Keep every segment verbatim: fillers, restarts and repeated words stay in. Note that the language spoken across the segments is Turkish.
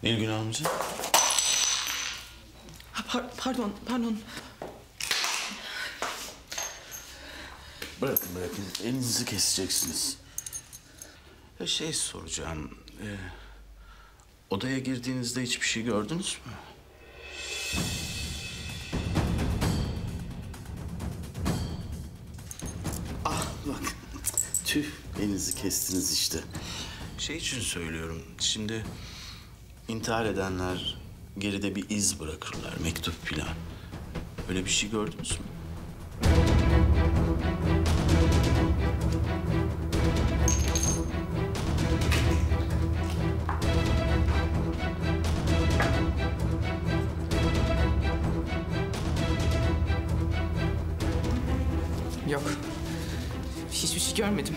Nilgün Hanımcığım. Ha, par pardon, pardon. Bırakın, bırakın. Elinizi keseceksiniz. Ya şey soracağım. E, odaya girdiğinizde hiçbir şey gördünüz mü? Ah bak. Tüh, elinizi kestiniz işte. Şey için söylüyorum. Şimdi intihar edenler geride bir iz bırakırlar. Mektup falan. Öyle bir şey gördünüz mü? Yok. Hiçbir şey görmedim.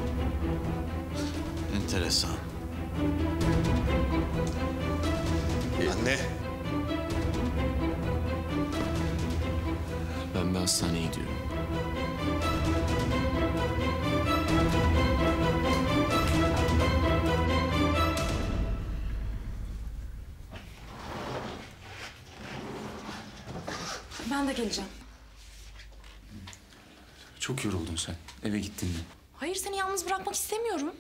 Enteresan. Anne. Ben bir hastaneye gidiyorum. Ben de geleceğim. Çok yoruldun sen. Eve gittin mi? Hayır, seni yalnız bırakmak istemiyorum.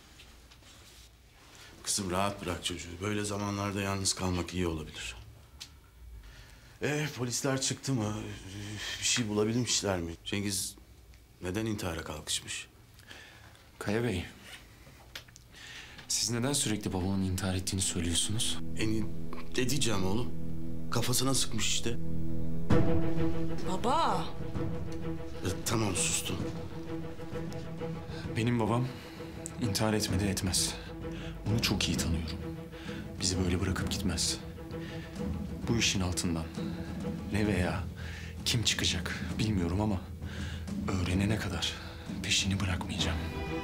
Kızım rahat bırak çocuğu. Böyle zamanlarda yalnız kalmak iyi olabilir. Ee, polisler çıktı mı? Bir şey bulabilmişler mi? Cengiz neden intihara kalkışmış? Kaya Bey, siz neden sürekli babamın intihar ettiğini söylüyorsunuz? En ne diyeceğim oğlum? Kafasına sıkmış işte. Baba. E, tamam sustum. Benim babam intihar etmedi etmez. Onu çok iyi tanıyorum. Bizi böyle bırakıp gitmez. Bu işin altından ne veya kim çıkacak bilmiyorum ama öğrenene kadar peşini bırakmayacağım.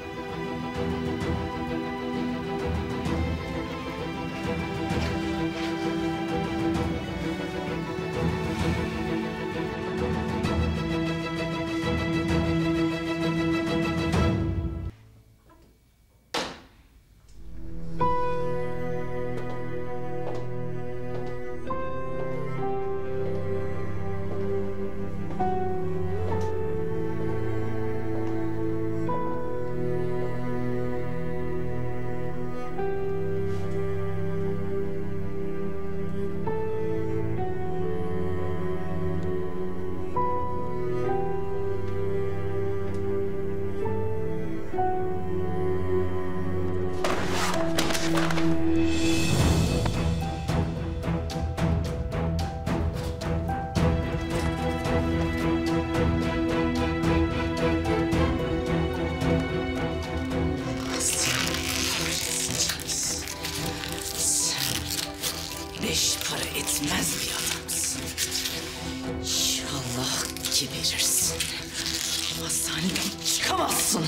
Beş para etmez bir adamsın. İnşallah geberirsin. Hastaneden çıkamazsın.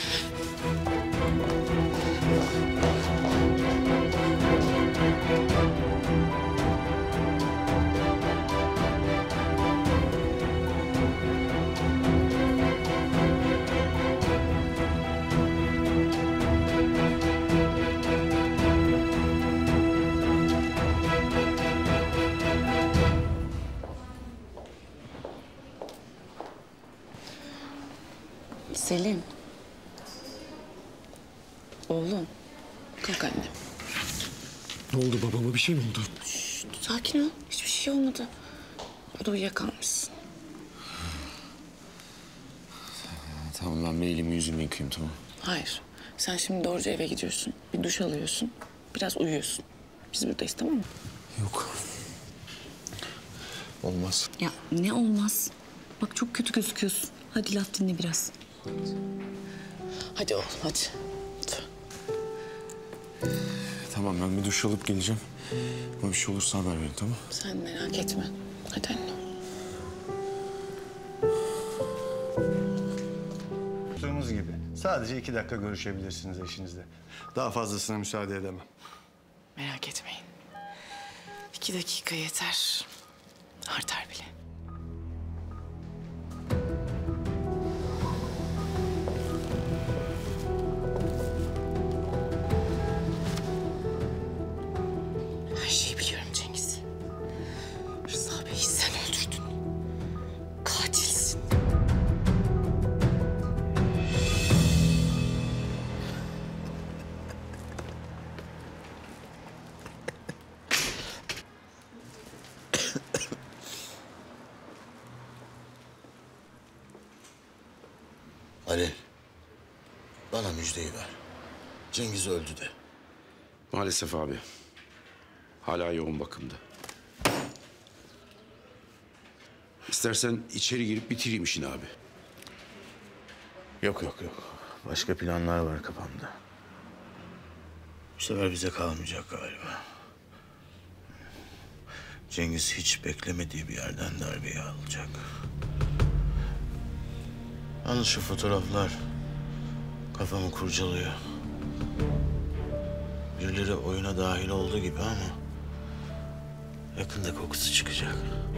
Selim. Oğlum. Kalk anne. Ne oldu babama, bir şey mi oldu? Şşt, sakin ol. Hiçbir şey olmadı. O da uyuyakalmışsın. Tamam, ben bir elimi yüzümü yıkayayım, tamam. Hayır. Sen şimdi doğruca eve gidiyorsun. Bir duş alıyorsun. Biraz uyuyorsun. Biz buradayız, tamam mı? Yok. Olmaz. Ya ne olmaz? Bak çok kötü gözüküyorsun. Hadi laf dinle biraz. Hadi oğlum hadi. Lütfen. Tamam, ben bir duş alıp geleceğim. Ama bir şey olursa haber verin, tamam? Sen merak etme. Hadi anne. Yaptığımız gibi. Sadece iki dakika görüşebilirsiniz eşinizle. Daha fazlasına müsaade edemem. Merak etmeyin. İki dakika yeter. Artar bile. Bana müjdeyi ver. Cengiz öldü de. Maalesef abi. Hala yoğun bakımda. İstersen içeri girip bitireyim işini abi. Yok yok yok. Başka planlar var kafamda. Bu sefer bize kalmayacak galiba. Cengiz hiç beklemediği bir yerden darbeyi alacak. Yalnız şu fotoğraflar kafamı kurcalıyor. Birileri oyuna dahil oldu gibi ama yakında kokusu çıkacak.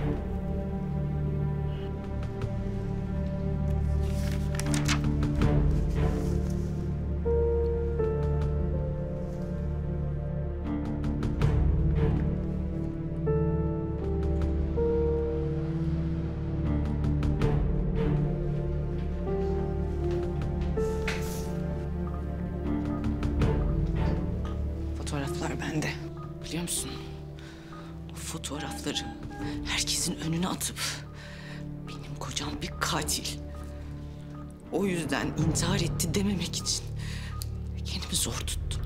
Fotoğraflar bende. Biliyor musun? O fotoğrafları herkesin önüne atıp benim kocam bir katil. O yüzden intihar etti dememek için kendimi zor tuttum.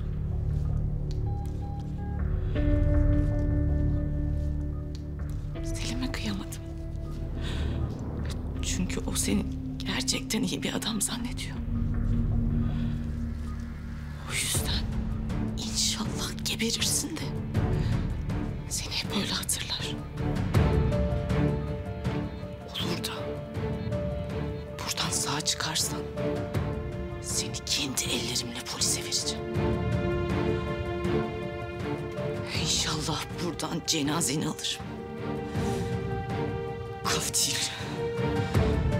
Selim'e kıyamadım. Çünkü o seni gerçekten iyi bir adam zannediyor. O yüzden İnşallah geberirsin de seni hep öyle hatırlar. Olur da buradan sağ çıkarsan seni kendi ellerimle polise vereceğim. İnşallah buradan cenazeni alırım. Katil.